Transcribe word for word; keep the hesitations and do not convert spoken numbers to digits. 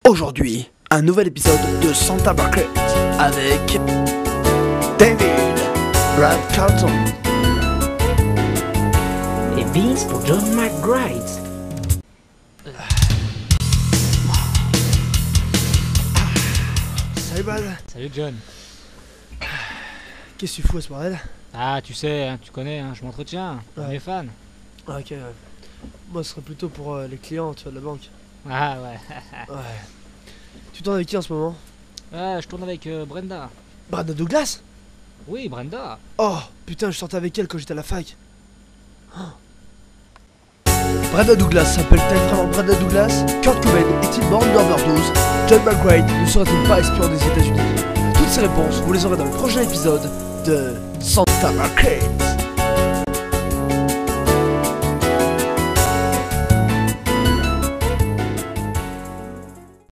Aujourd'hui, un nouvel épisode de Santa Bucket avec David, Brad Carlton et Vince pour John McGrath. Salut Brad. Salut John. Qu'est-ce que tu fous à ce bordel? Ah tu sais, hein, tu connais, hein, je m'entretiens, Ouais. mes fans. Ah, ok, ouais. Moi ce serait plutôt pour euh, les clients, tu vois, de la banque. Ah ouais. Ouais. Tu tournes avec qui en ce moment? Ouais, je tourne avec euh, Brenda. Brad Douglas? Oui, Brenda. Oh, putain, je sortais avec elle quand j'étais à la fac. Oh. Brad Douglas s'appelle-t-elle vraiment Brad Douglas? Kurt Cobain est-il mort d'une overdose? John McGrath ne serait-il pas espion des États-Unis? Toutes ces réponses, vous les aurez dans le prochain épisode de Santa Bucket.